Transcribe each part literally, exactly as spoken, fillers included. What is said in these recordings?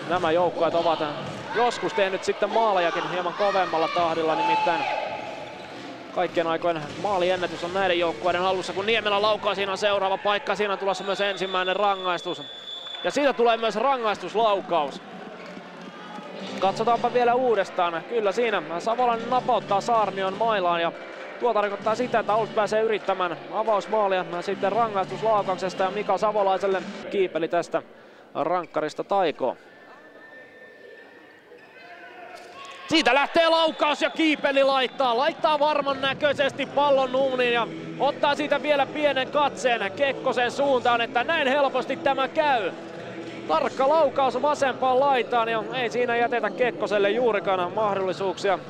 nämä joukkueet ovat joskus tehnyt sitten maalejakin hieman kovemmalla tahdilla, nimittäin kaikkien aikojen maaliennätys on näiden joukkueiden hallussa, kun Niemelä laukaa, siinä on seuraava paikka, siinä on tulossa myös ensimmäinen rangaistus. Ja siitä tulee myös rangaistuslaukaus. Katsotaanpa vielä uudestaan. Kyllä siinä Savolainen napauttaa Saarnion mailaan ja tuo tarkoittaa sitä, että Ols pääsee yrittämään avausmaalia sitten rangaistuslaukauksesta ja Mika Savolaiselle kiipeli tästä rankkarista taikoo. Siitä lähtee laukaus ja kiipeli laittaa. Laittaa varman näköisesti pallon uuniin ja ottaa siitä vielä pienen katseen Kekkosen suuntaan, että näin helposti tämä käy. Tarkka laukaus vasempaan laitaan ja ei siinä jätetä Kekkoselle juurikaan mahdollisuuksia.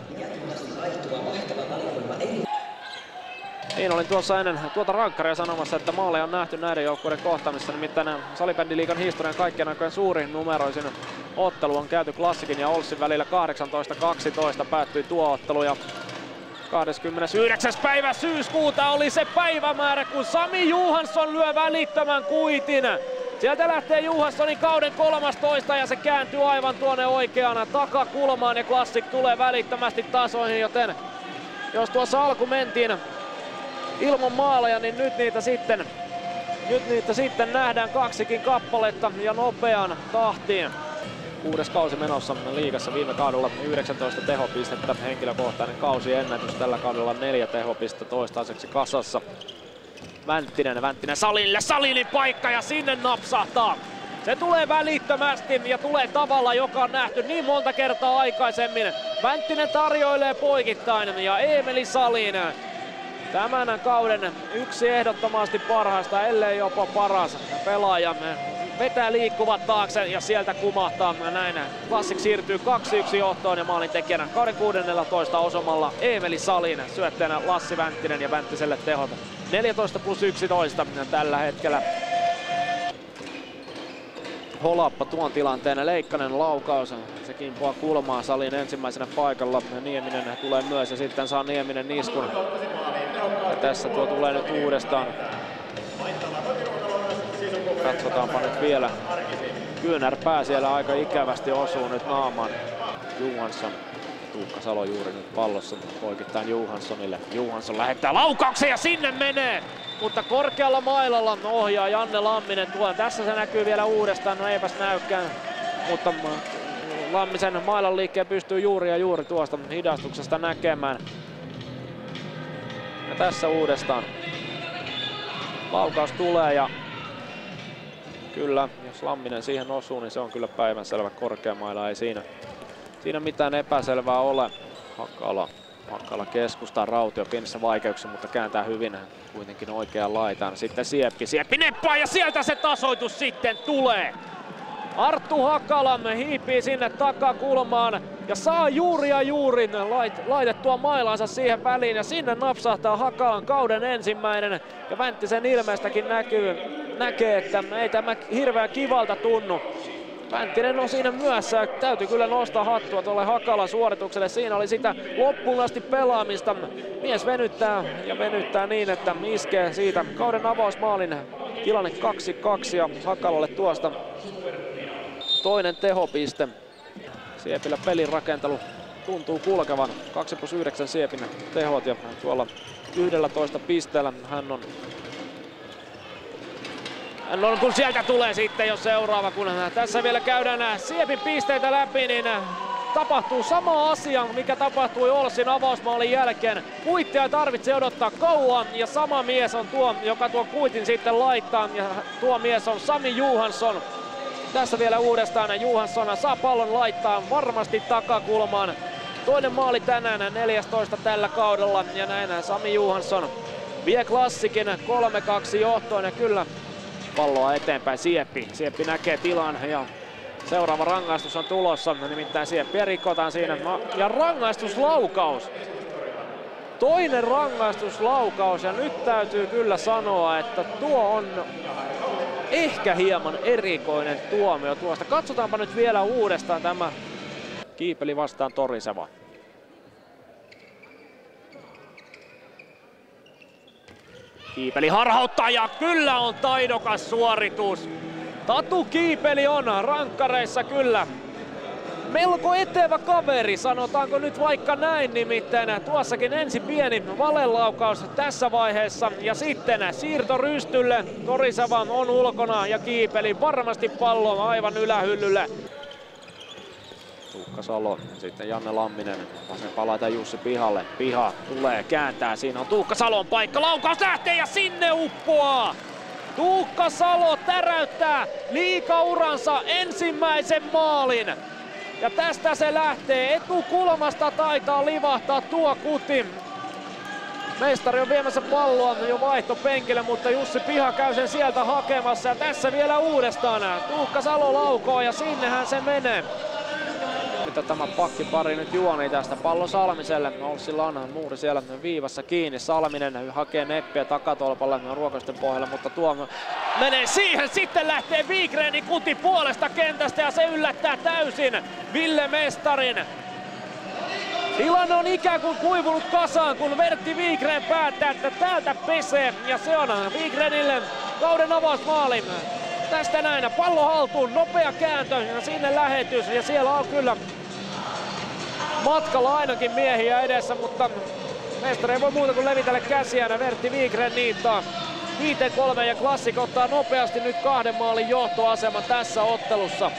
Niin olin tuossa ennen tuota rankkaria sanomassa, että maaleja on nähty näiden joukkueiden kohtaamissa. Nimittäin Salibändiliigan historian kaikkien aikojen suurin numeroisin ottelu on käyty Klassikin ja Olssin välillä. kahdeksantoista kaksitoista päättyi tuo ottelu ja kahdeskymmenesyhdeksäs päivä syyskuuta oli se päivämäärä, kun Sami Johansson lyö välittömän kuitin. Sieltä lähtee Johanssonin kauden kolmastoista ja se kääntyy aivan tuonne oikeana takakulmaan ja Classic tulee välittömästi tasoihin, joten jos tuossa alku mentiin ilman maaleja, niin nyt niitä sitten, nyt niitä sitten nähdään kaksikin kappaletta ja nopean tahtiin. Kuudes kausi menossa liigassa, viime kaudella yhdeksäntoista tehopistettä, henkilökohtainen kausiennätys, tällä kaudella neljä tehopistettä toistaiseksi kasassa. Vänttinen, Vänttinen Salille, Salinin paikka ja sinne napsahtaa. Se tulee välittömästi ja tulee tavalla, joka on nähty niin monta kertaa aikaisemmin. Vänttinen tarjoilee poikittain ja Eemeli Salin, tämän kauden yksi ehdottomasti parhaista, ellei jopa paras pelaaja, vetää liikkuvat taakse ja sieltä kumahtaa näin. Classic siirtyy kaksi yksi johtoon ja maalintekijänä kauden kuudennellatoista osumalla Eemeli Salin, syöttäjänä Lassi Vänttinen ja Vänttiselle tehot neljätoista plus yksitoista tällä hetkellä. Holappa tuon tilanteen, Leikkanen laukaus, se kimpoaa kulmaa Salin ensimmäisenä paikalla. Nieminen tulee myös ja sitten saa Nieminen niskun. Ja tässä tuo tulee nyt uudestaan. Katsotaanpa nyt vielä. Kyynärpää siellä aika ikävästi osuu nyt naamaan. Johansson. Tuukka Salo juuri nyt pallossa poikittain Johanssonille. Johansson lähettää laukauksen ja sinne menee! Mutta korkealla mailalla ohjaa Janne Lamminen tuon. Tässä se näkyy vielä uudestaan, no eipäs näykään. Mutta Lammisen mailan liikkeen pystyy juuri ja juuri tuosta hidastuksesta näkemään. Ja tässä uudestaan laukaus tulee ja kyllä, jos Lamminen siihen osuu, niin se on kyllä päivänselvä korkea maila. Ei siinä, siinä mitään epäselvää ole. Hakala, Hakala keskustaa, Rautio pienissä vaikeuksissa, mutta kääntää hyvin kuitenkin oikeaan laitaan. Sitten Sieppi, Sieppi neppaa ja sieltä se tasoitus sitten tulee. Arttu Hakala hiipii sinne takakulmaan ja saa juuri ja juuri lait, laitettua mailansa siihen väliin ja sinne napsahtaa Hakalan kauden ensimmäinen ja Vänttisen ilmeestäkin näkyy, näkee, että ei tämä hirveän kivalta tunnu. Vänttinen on siinä myös, täytyy kyllä nostaa hattua tuolle Hakalan suoritukselle, siinä oli sitä loppuun asti pelaamista. Mies venyttää ja venyttää niin, että iskee siitä kauden avausmaalin, tilanne kaksi kaksi ja Hakalalle tuosta toinen tehopiste. Siepillä pelin rakentelu tuntuu kulkevan. kaksi plus yhdeksän Siepin tehot ja tuolla yksitoista pisteellä hän on. Hän on, kun sieltä tulee sitten jo seuraava, kun tässä vielä käydään Siepin pisteitä läpi, niin tapahtuu sama asia, mikä tapahtui Olssin avausmaalin jälkeen. Kuittia tarvitsee odottaa kauan ja sama mies on tuo, joka tuo kuitin sitten laittaa ja tuo mies on Sami Johansson. Tässä vielä uudestaan Johansson saa pallon laittaa varmasti takakulmaan. Toinen maali tänään, neljästoista tällä kaudella ja näin Sami Johansson vie Klassikin kolme kaksi johtoon ja kyllä palloa eteenpäin Sieppi. Sieppi näkee tilan ja seuraava rangaistus on tulossa, nimittäin Sieppiä rikotaan siinä no, ja rangaistuslaukaus. Toinen rangaistuslaukaus ja nyt täytyy kyllä sanoa, että tuo on ehkä hieman erikoinen tuomio tuosta. Katsotaanpa nyt vielä uudestaan tämä kiipeli vastaan Toriseva. Kiipeli harhauttaa ja kyllä on taidokas suoritus. Tatu Kiipeli on rankkareissa kyllä melko etevä kaveri, sanotaanko nyt vaikka näin, nimittäin tuossakin ensin pieni valelaukaus tässä vaiheessa ja sitten siirto rystylle. Toriseva on ulkona ja kiipeli varmasti pallon aivan ylähyllylle. Tuukka Salo, sitten Janne Lamminen, vasempaa laita Jussi Pihalle. Piha tulee, kääntää, siinä on Tuukka Salon paikka, laukaus lähtee ja sinne uppoaa! Tuukka Salo täräyttää liigauransa ensimmäisen maalin. Ja tästä se lähtee, etukulmasta taitaa livahtaa tuo kuti. Mestari on viemässä palloa jo vaihtopenkille, mutta Jussi Piha käy sen sieltä hakemassa. Ja tässä vielä uudestaan Tuukka Salo laukoo ja sinnehän se menee. Mitä tämä pakkipari nyt juoni tästä pallo Salmiselle. Olssilla on muuri siellä viivassa kiinni. Salminen hakee neppiä takatolpalle Ruokosten pohjalle, mutta tuo menee siihen. Sitten lähtee Wigrenin kuti puolesta kentästä ja se yllättää täysin Ville Mestarin. Tilanne on ikään kuin kuivunut kasaan, kun Vertti Wigren päättää, että täältä pesee. Ja se on Wigrenille kauden avausmaali. Tästä näin, pallo haltuun, nopea kääntö ja sinne lähetys. Ja siellä on kyllä matkalla ainakin miehiä edessä, mutta Mestari ei voi muuta kuin levitellä käsiään. Vertti Wigren niittaa viisi kolme ja Classic ottaa nopeasti nyt kahden maalin johtoaseman tässä ottelussa.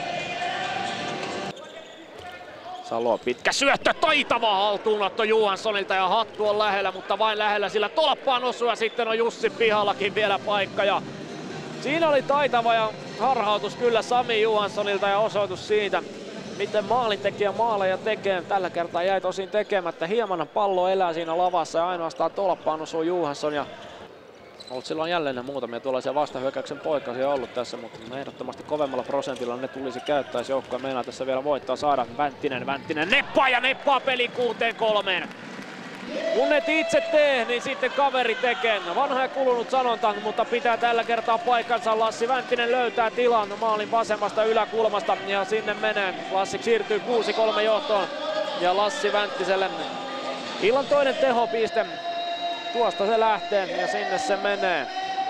Salo, pitkä syöttö, taitava haltuunotto Johanssonilta ja hattu on lähellä, mutta vain lähellä, sillä tolppaan osuu ja sitten on Jussi Pihallakin vielä paikka. Ja siinä oli taitava ja harhautus kyllä Sami Johanssonilta ja osoitus siitä, miten maalintekijä maaleja tekee. Tällä kertaa jäi tosin tekemättä. Hieman pallo elää siinä lavassa ja ainoastaan tolppaan osuu Johansson. Ja ollut silloin jälleen muutamia tuollaisia vastahyökkäyksen poikasia ollut tässä, mutta ehdottomasti kovemmalla prosentilla ne tulisi käyttää, jos joukkue meinaa tässä vielä voittaa saada. Vänttinen, Vänttinen neppaa ja neppaa peli kuuteen kolmeen. Kun et itse tee, niin sitten kaveri tekee. Vanha ja kulunut sanonta, mutta pitää tällä kertaa paikkansa. Lassi Vänttinen löytää tilan maalin vasemmasta yläkulmasta ja sinne menee. Classic siirtyy kuusi kolme johtoon ja Lassi Vänttiselle illan toinen tehopiste. Tuosta se lähtee ja sinne se menee.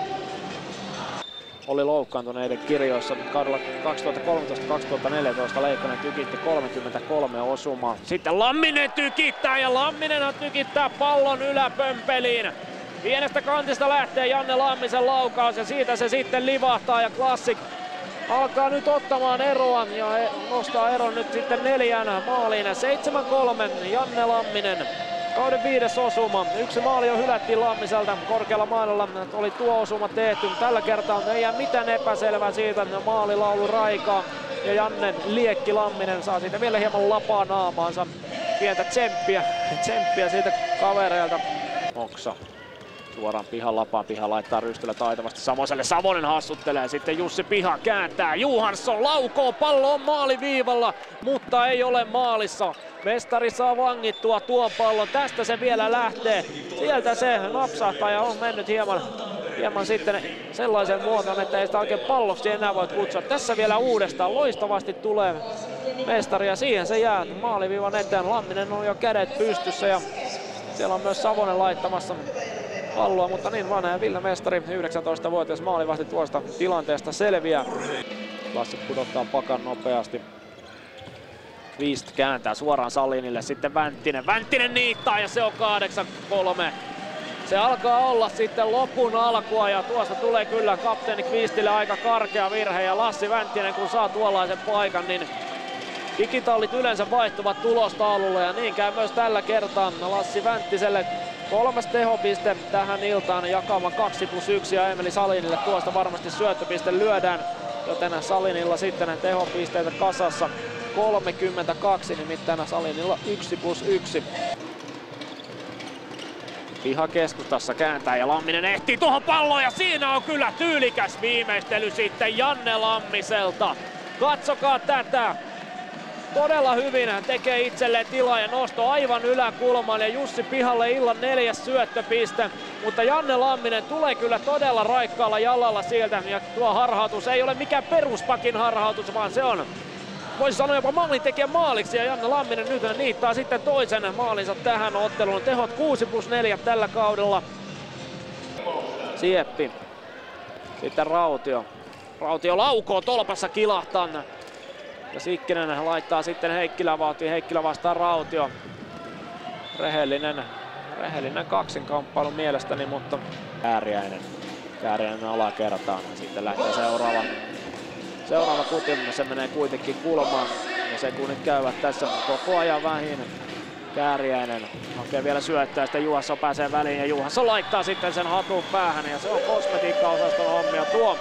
Oli loukkaantuneiden kirjoissa kaudella kaksituhattakolmetoista kaksituhattaneljätoista Leikkonen tykitti kolmekymmentäkolme osumaa. Sitten Lamminen tykittää ja Lamminenhan tykittää pallon yläpömpeliin. Pienestä kantista lähtee Janne Lammisen laukaus ja siitä se sitten livahtaa ja Classic alkaa nyt ottamaan eroa ja nostaa eron nyt sitten neljään maaliin. seitsemän kolme Janne Lamminen. Kauden viides osuma. Yksi maali jo hylättiin Lammiselta. Korkealla mainolla oli tuo osuma tehty. Tällä kertaa ei jää mitään epäselvää siitä. Maalilaulu raikaa. Ja Janne Liekki Lamminen saa siitä vielä hieman lapaa naamaansa. Pientä tsemppiä, tsemppiä siitä kavereilta. Oksa suoraan pihan lapaan. Piha laittaa rystyllä taitavasti Samoselle. Savonen hassuttelee. Sitten Jussi Piha kääntää. Johansson laukoo. Pallo on maaliviivalla, mutta ei ole maalissa. Mestari saa vangittua tuon pallon. Tästä se vielä lähtee. Sieltä se napsahtaa ja on mennyt hieman, hieman sitten sellaisen muotoon, että ei sitä oikein palloksi enää voi kutsua. Tässä vielä uudestaan. Loistavasti tulee Mestari ja siihen se jää maaliviivan eteen. Lamminen on jo kädet pystyssä ja siellä on myös Savonen laittamassa palloa, mutta niin vanha Ville Mestari, yhdeksäntoistavuotias maalivahti tuosta tilanteesta selviää. Classic pudottaa pakan nopeasti. Twist kääntää suoraan Salinille, sitten Vänttinen. Vänttinen niittaa ja se on kahdeksan kolme. Se alkaa olla sitten lopun alkua ja tuosta tulee kyllä kapteeni Twistille aika karkea virhe. Ja Lassi Vänttinen kun saa tuollaisen paikan, niin digitallit yleensä vaihtuvat tulostaululle ja niin käy myös tällä kertaa Lassi Vänttiselle. Kolmas tehopiste tähän iltaan jakama kaksi plus yksi ja Emeli Salinille tuosta varmasti syöttöpiste lyödään. Joten Salinilla sitten tehopisteitä kasassa kolmekymmentäkaksi, nimittäin Salinilla yksi plus yksi. Piha keskustassa kääntää ja Lamminen ehtii tuohon palloon ja siinä on kyllä tyylikäs viimeistely sitten Janne Lammiselta. Katsokaa tätä. Todella hyvin hän tekee itselleen tilaa ja nosto aivan yläkulmaan ja Jussi Pihalle illan neljäs syöttöpiste. Mutta Janne Lamminen tulee kyllä todella raikkaalla jalalla sieltä ja tuo harhautus ei ole mikään peruspakin harhautus, vaan se on, voisi sanoa jopa maalintekijän maaliksi ja Janne Lamminen nyt niittaa sitten toisen maalinsa tähän otteluun. Tehot kuusi plus neljä tällä kaudella. Sieppi. Sitten Rautio. Rautio laukoo tolpassa kilahtaa. Ja Sikkinen laittaa sitten Heikkilä vauhtiin. Heikkilä vastaan Rautio. Rehellinen, rehellinen kaksinkamppailu mielestäni, mutta Kääriäinen. Kääriäinen alakertaan. Sitten lähtee seuraava. Seuraava kuti, se menee kuitenkin kulmaan. Ja sekunnit käyvät tässä koko ajan vähin. Kääriäinen hakee vielä syöttää, sitten Juhansson pääsee väliin ja Juhansson laittaa sitten sen hatun päähän ja se on kosmetiikkaosaston hommia tuo.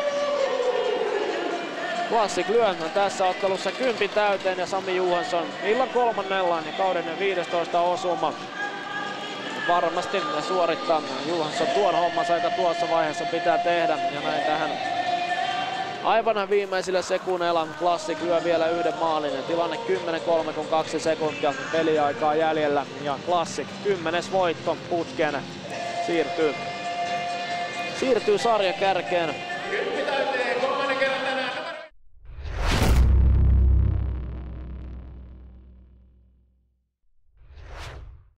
Classic lyö tässä ottelussa kympin täyteen ja Sami Juhansson illan kolmannella ja kauden viidestoista osuma. Varmasti suorittaa Juhansson tuon hommansa, joka tuossa vaiheessa pitää tehdä ja näin tähän aivan viimeisillä sekunneilla Classic lyö vielä yhden maalin. Tilanne kymmenen kolme kun kaksi sekuntia peliaikaa jäljellä ja Classic kymmenes voitto putkeen siirtyy, siirtyy sarjakärkeen.